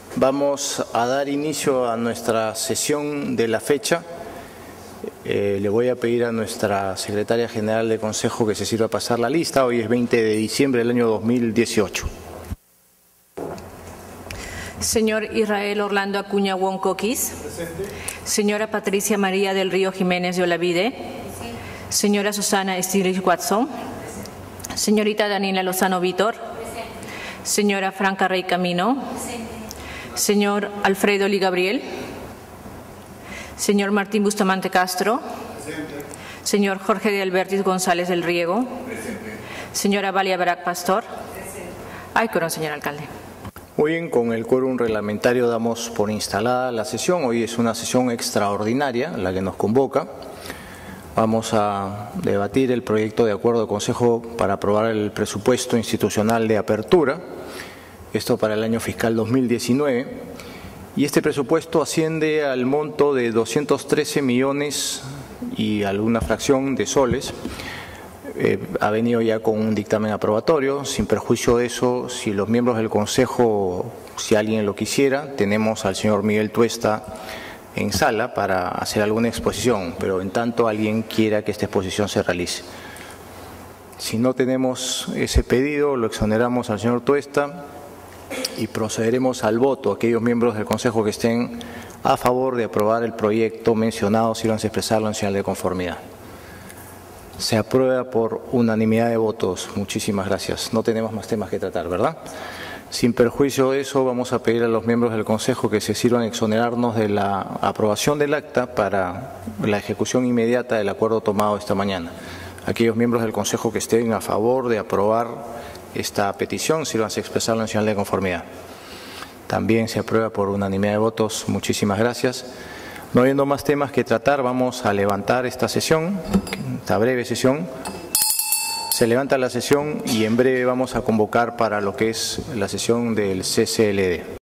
Vamos a dar inicio a nuestra sesión de la fecha. Le voy a pedir a nuestra secretaria general de Consejo que se sirva a pasar la lista. Hoy es 20 de diciembre del año 2018. Señor Israel Orlando Acuña Woncoquis. Presente. Señora Patricia María del Río Jiménez de Olavide. Presente. Señora Susana Stiglitz Watson. Presente. Señorita Daniela Lozano Vítor. Presente. Señora Franca Rey Camino. Presente. Señor Alfredo Lee Gabriel. Señor Martín Bustamante Castro. Presente. Señor Jorge de Albertis González del Riego. Presente. Señora Valia Barak Pastor. Presente. Hay quórum, señor alcalde. Muy bien, con el quórum reglamentario damos por instalada la sesión. Hoy es una sesión extraordinaria la que nos convoca. Vamos a debatir el proyecto de acuerdo de Consejo para aprobar el presupuesto institucional de apertura, esto para el año fiscal 2019, y este presupuesto asciende al monto de 213 millones y alguna fracción de soles. Ha venido ya con un dictamen aprobatorio. Sin perjuicio de eso, si los miembros del Consejo, si alguien lo quisiera, tenemos al señor Miguel Tuesta en sala para hacer alguna exposición, pero en tanto alguien quiera que esta exposición se realice. Si no tenemos ese pedido, lo exoneramos al señor Tuesta y procederemos al voto. Aquellos miembros del Consejo que estén a favor de aprobar el proyecto mencionado, sírvanse a expresarlo en señal de conformidad. Se aprueba por unanimidad de votos. Muchísimas gracias. No tenemos más temas que tratar, ¿verdad? Sin perjuicio de eso, vamos a pedir a los miembros del Consejo que se sirvan a exonerarnos de la aprobación del acta para la ejecución inmediata del acuerdo tomado esta mañana. Aquellos miembros del Consejo que estén a favor de aprobar esta petición, sírvanse a expresarlo en señal de conformidad. También se aprueba por unanimidad de votos. Muchísimas gracias. No habiendo más temas que tratar, vamos a levantar esta sesión, esta breve sesión. Se levanta la sesión y en breve vamos a convocar para lo que es la sesión del CCLD.